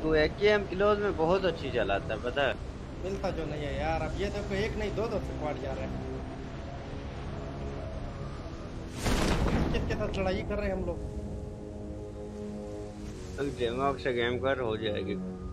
तू AKM kilos में बहुत अच्छी चलाता है पता है। मिलता जो नहीं है यार। अब ये देखो एक नहीं दो दो स्क्वाड जा रहे हैं, किसके साथ लड़ाई कर रहे हैं हम लोग। दिमाग से गेम कर हो जाएगी।